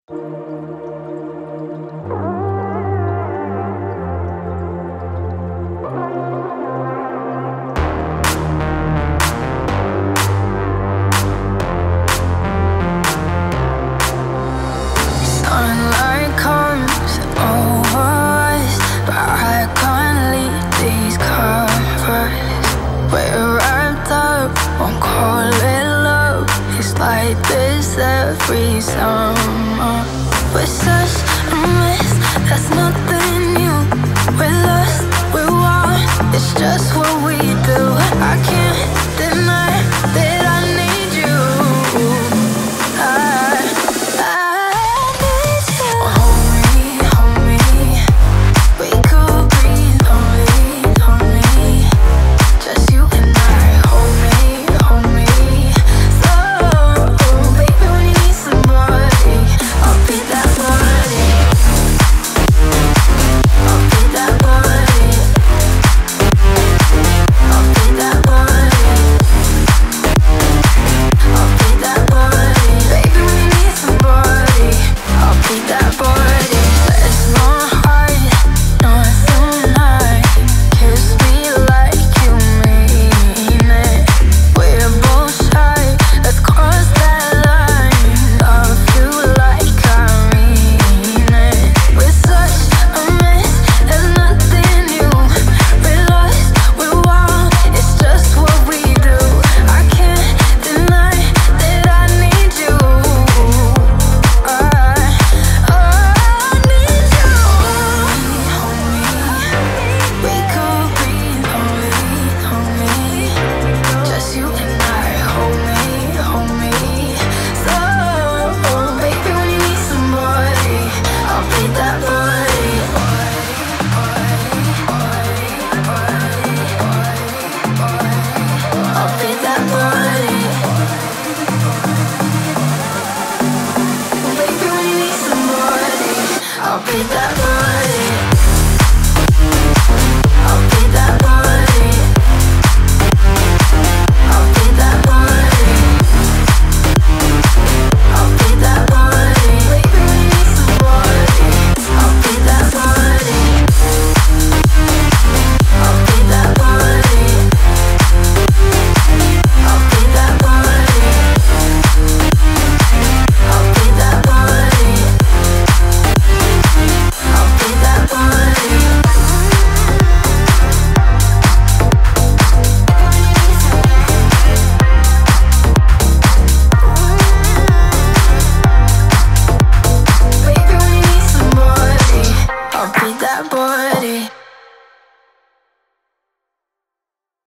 Sunlight comes over us, but I can't leave these covers. We're wrapped up, won't call it love. It's like this every summer. We're such a mess, that's nothing new. We're lost, we're wild, it's just what we do. I can't deny that I